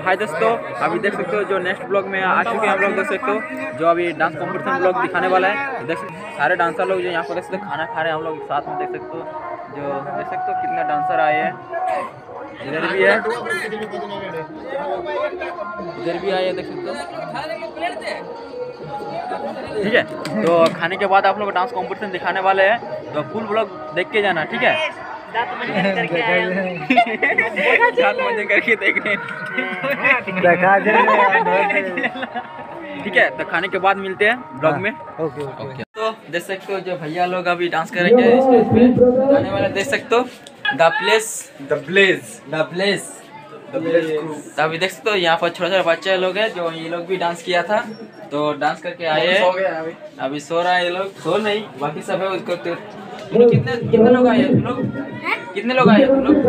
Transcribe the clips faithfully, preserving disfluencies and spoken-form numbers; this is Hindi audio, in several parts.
हाय दोस्तों, अभी देख सकते हो जो नेक्स्ट ब्लॉग में आ चुके हैं हम लोग। देख सकते हो जो अभी डांस कंपटीशन ब्लॉग दिखाने वाला है। देख सारे डांसर लोग जो यहाँ पर देख सकते हो खाना खा रहे हैं हम लोग साथ में। देख सकते हो जो देख सकते हो कितने डांसर आए हैं। इधर भी है, इधर भी आए हैं, देख सकते हो। ठीक है, तो खाने के बाद आप लोग डांस कंपटीशन दिखाने वाले हैं, तो फुल ब्लॉग देख के जाना। ठीक है, करके करके देखने ठीक है। तो खाने के बाद मिलते हैं ब्लॉग में। Okay okay. तो देख सकते हो जो भैया लोग अभी डांस करेंगे स्टेज पे गाने वाले। देख सकते हो the place the place the place तो अभी देख सकते हो यहाँ पर छोटे छोटे बच्चे लोग हैं जो ये लोग भी डांस किया था, तो डांस करके आए हैं। अभी सो रहा है ये लोग, सो नहीं बाकी सब है उसको। तो कितने कितने लोग आए तुम लोग? कितने लोग आए तुम लोग?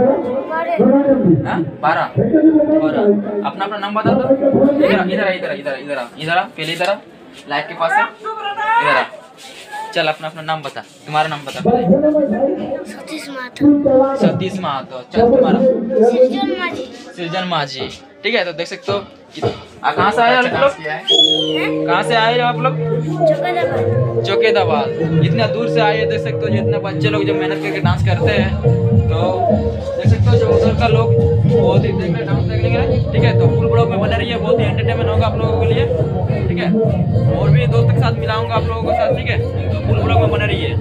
बारह बारह। अपना अपना नाम बता दो। इधर इधर इधर इधर इधर इधर पहले इधर लाइट के पास है, इधर चल अपना अपना नाम बता। तुम्हारा नाम बता पहले। सतीश महतो। सतीश महतो। चल तुम्हारा? सृजन माझी। सृजन माझी। ठीक है, तो देख सकते हो कहाँ से आए आप लोग? कहाँ से आए आप लोग? चौकेदाबाद। इतना दूर से आए, देख सकते हो जितने बच्चे लोग जो मेहनत करके डांस करते हैं। तो देख सकते हो जो उधर का लोग बहुत ही देख रहे डांस देख लेंगे। ठीक है, तो फुल ब्लॉग में बने रहिए, बहुत ही एंटरटेनमेंट होगा आप लोगों के लिए। ठीक है, और भी दोस्तों के साथ मिलाऊंगा आप लोगों के साथ। ठीक है, तो फुल ब्लॉग में बने रहिए।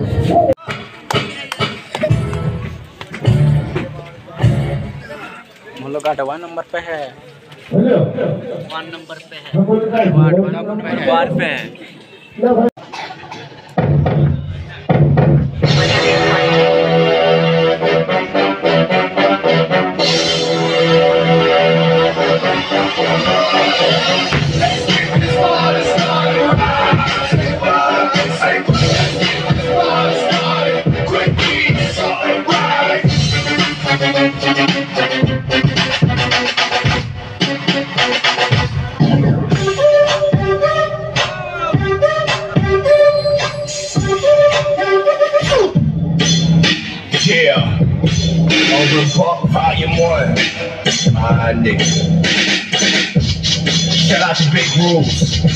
हम लोग आठवां नंबर पे है, वन नंबर पे है, वन नंबर पे है। Volume one, my nigga. Shout out to Big Rules.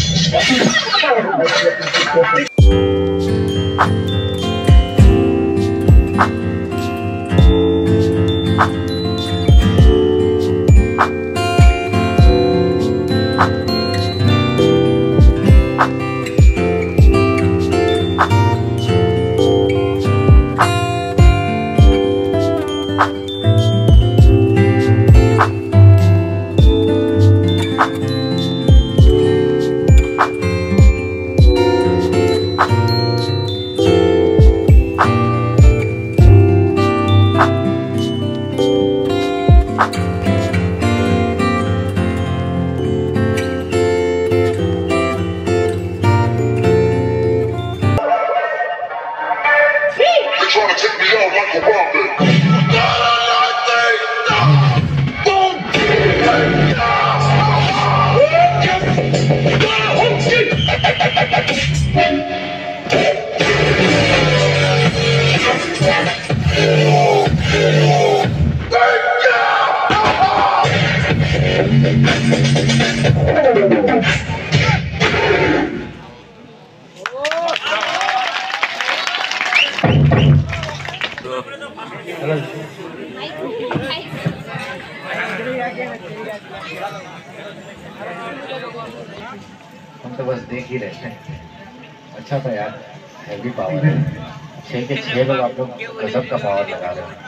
हम तो बस देख ही रहते हैं। अच्छा था यार, हैवी पावर है। छः के छः लोग आप लोग गजब का पावर लगा रहे हैं।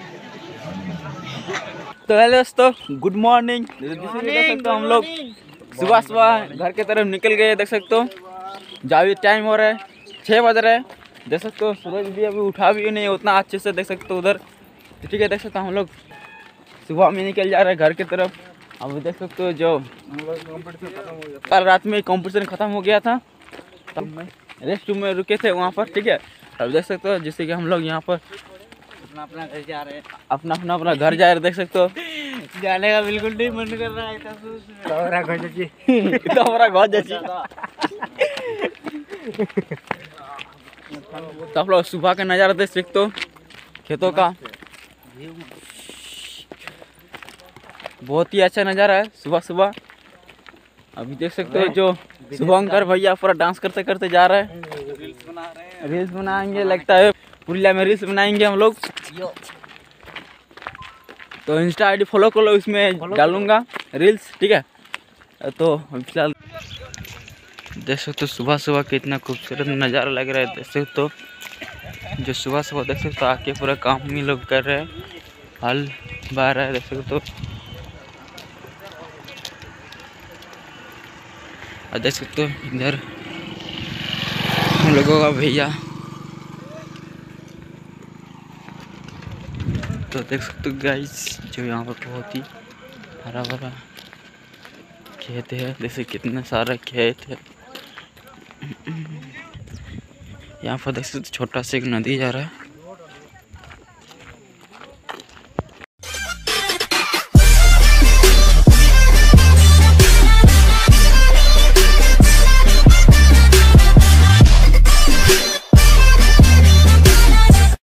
तो हेलो दोस्तों, गुड मॉर्निंग। देख सकते हो हम लोग सुबह सुबह घर की तरफ निकल गए। देख सकते हो जावी टाइम हो रहा है, छः बज रहे हैं। देख सकते हो सूरज भी अभी उठा भी नहीं उतना अच्छे से। देख सकते हो उधर। ठीक है, देख सकते हो हम लोग सुबह में निकल जा रहे हैं घर की तरफ। अब देख सकते हो जो कल रात में कंपटीशन ख़त्म हो गया था, तब मैं रेस्ट रूम में रुके थे वहाँ पर। ठीक है, अब देख सकते हो जैसे कि हम लोग यहाँ पर अपना अपना घर जा रहे हैं, अपना अपना अपना घर जा रहे हैं। देख सकते हो जाने का बिल्कुल नहीं मन कर रहा है। तो आप लोग सुबह का नज़ारा देख सकते हो खेतों का। बहुत ही अच्छा नज़ारा है सुबह सुबह। अभी देख सकते हो जो शुभंकर भैया पूरा डांस करते करते जा रहे हैं, रील्स बना रहे हैं, रील्स बनाएंगे लगता है पुरिया में रील्स बनाएंगे हम लोग। तो इंस्टा आई डी फॉलो कर लो, उसमें डालूंगा रील्स, ठीक है। तो फिलहाल देख सकते हो सुबह सुबह कितना खूबसूरत नज़ारा लग रहा है। देख सकते हो जो सुबह सुबह देख सकते हो आके पूरा काम ही लोग कर रहे हैं, हल बा रहा है। देख सकते हो और देख सकते हो इधर हम लोगों का भैया, तो देख सकते हो गाइस जो यहाँ पर बहुत ही हरा भरा खेत है। जैसे कितना सारा खेत है। यहाँ पर देख सकते छोटा सा एक नदी जा रहा है।